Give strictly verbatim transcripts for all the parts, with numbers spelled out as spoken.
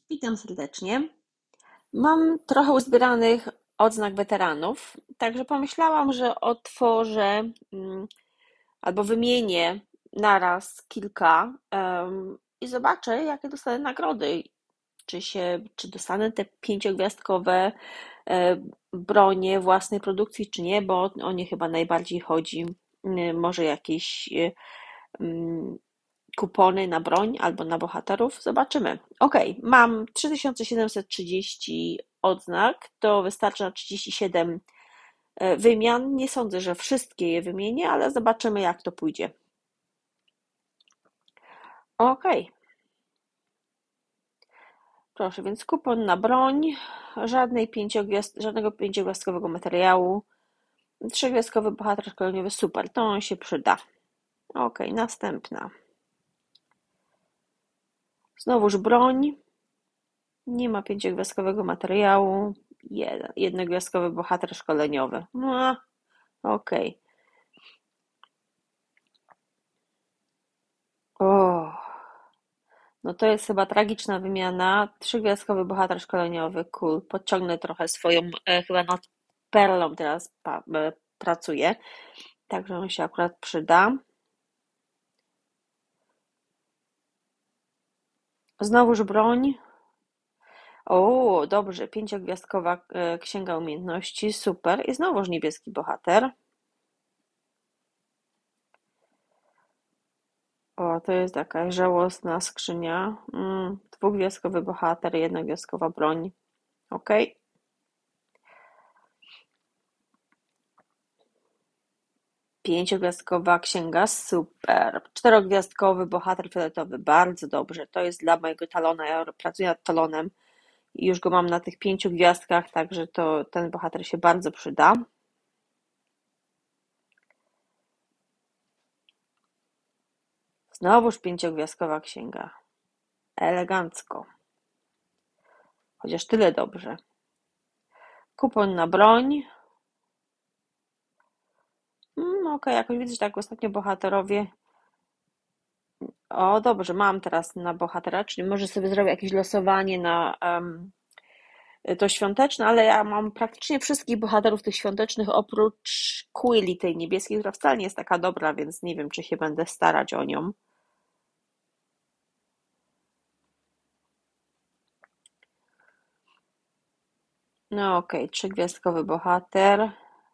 Witam serdecznie. Mam trochę uzbieranych odznak weteranów, także pomyślałam, że otworzę mm, albo wymienię naraz kilka em, i zobaczę, jakie dostanę nagrody. Czy się, czy dostanę te pięciogwiazdkowe e, bronie własnej produkcji, czy nie, bo o nie chyba najbardziej chodzi. Mm, Może jakieś e, mm, kupony na broń albo na bohaterów. Zobaczymy. Ok, mam trzy tysiące siedemset trzydzieści odznak. To wystarczy na trzydzieści siedem e, wymian. Nie sądzę, że wszystkie je wymienię, ale zobaczymy, jak to pójdzie. Ok, proszę, więc kupon na broń, żadnej pięciogwiazd, żadnego pięciogwiazdkowego materiału, trzygwiazdkowy bohater szkoleniowy, super, to on się przyda. Ok, następna. Znowuż broń, nie ma pięciogwiazdkowego materiału, jeden, jednogwiazdkowy bohater szkoleniowy. No, okej. O, no to jest chyba tragiczna wymiana. Trzygwiazdkowy bohater szkoleniowy, cool. Podciągnę trochę swoją, e, chyba nad perlą teraz pa, e, pracuję, także on się akurat przyda. Znowuż broń. O, dobrze, pięciogwiazdkowa e, księga umiejętności, super. I znowuż niebieski bohater. O, to jest jakaś żałosna skrzynia. Mm, dwugwiazdkowy bohater, jednogwiazdkowa broń. Ok. Pięciogwiazdkowa księga, super. Czterogwiazdkowy bohater fioletowy, bardzo dobrze. To jest dla mojego talona. Ja pracuję nad talonem i już go mam na tych pięciu gwiazdkach, także to ten bohater się bardzo przyda. Znowuż pięciogwiazdkowa księga. Elegancko. Chociaż tyle dobrze. Kupon na broń. Mm, ok, jakoś widzę, że tak ostatnio bohaterowie. O, dobrze, mam teraz na bohatera, czyli może sobie zrobię jakieś losowanie na um, to świąteczne, ale ja mam praktycznie wszystkich bohaterów tych świątecznych oprócz Quilly, tej niebieskiej, która wcale nie jest taka dobra, więc nie wiem, czy się będę starać o nią. No okej, okay. Trzygwiazdkowy bohater.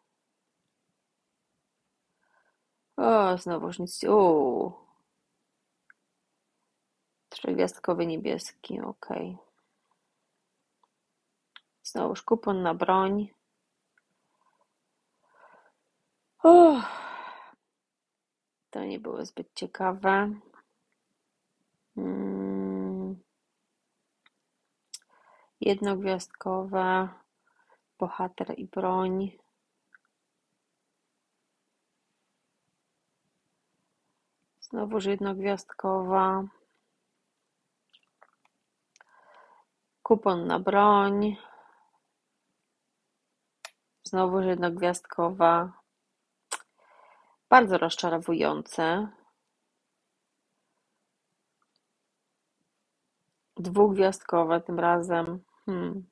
O, znowuż nic. Uuu. Trzygwiazdkowy niebieski, okej. Okay. Znowuż kupon na broń. Uff. To nie było zbyt ciekawe. Hmm. Jednogwiazdkowe. Bohater i broń. Znowuż jednogwiazdkowa. Kupon na broń. Znowuż jednogwiazdkowa. Bardzo rozczarowujące. Dwugwiazdkowe tym razem. Hmm.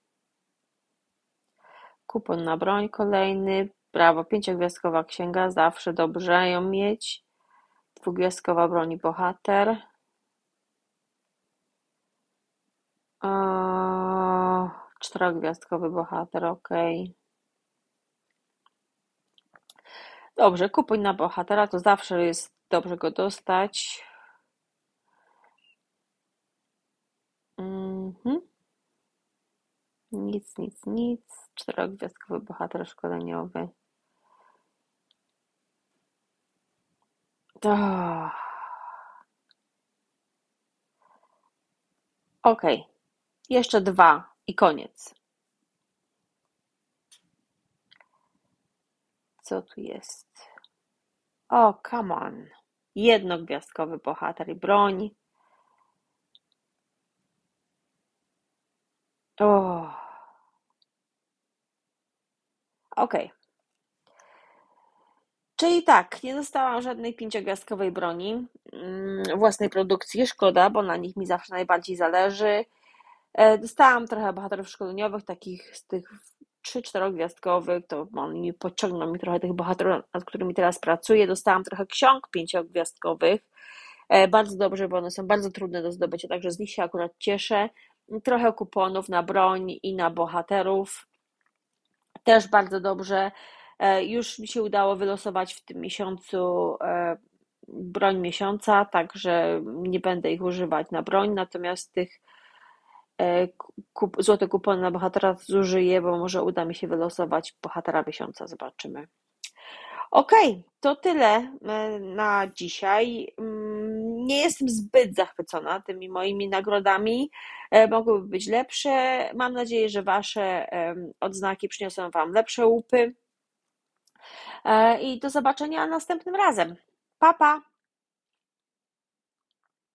Kupon na broń kolejny. Brawo, pięciogwiazdkowa księga. Zawsze dobrze ją mieć. Dwugwiazdkowa broń i bohater. Eee, czterogwiazdkowy bohater, ok. Dobrze, kupuj na bohatera, to zawsze jest dobrze go dostać. Mhm. Nic, nic, nic. Czterogwiazdkowy bohater szkoleniowy. Oh. Ok, jeszcze dwa i koniec. Co tu jest? O, oh, come on. Jednogwiazdkowy bohater i broń. Oh. Ok. Czyli tak, nie dostałam żadnej pięciogwiazdkowej broni własnej produkcji. Szkoda, bo na nich mi zawsze najbardziej zależy. E, Dostałam trochę bohaterów szkoleniowych, takich z tych trzy czterogwiazdkowych, to oni podciągną mi trochę tych bohaterów, nad którymi teraz pracuję. Dostałam trochę ksiąg pięciogwiazdkowych, e, bardzo dobrze, bo one są bardzo trudne do zdobycia, także z nich się akurat cieszę. Trochę kuponów na broń i na bohaterów, też bardzo dobrze. E, Już mi się udało wylosować w tym miesiącu e, broń miesiąca, także nie będę ich używać na broń, natomiast tych e, kup, złote kupony na bohatera zużyję, bo może uda mi się wylosować bohatera miesiąca, zobaczymy. Okej, to tyle e, na dzisiaj. Mm, Nie jestem zbyt zachwycona tymi moimi nagrodami. E, Mogłyby być lepsze. Mam nadzieję, że Wasze em, odznaki przyniosą Wam lepsze łupy. E, I do zobaczenia następnym razem. Pa, pa!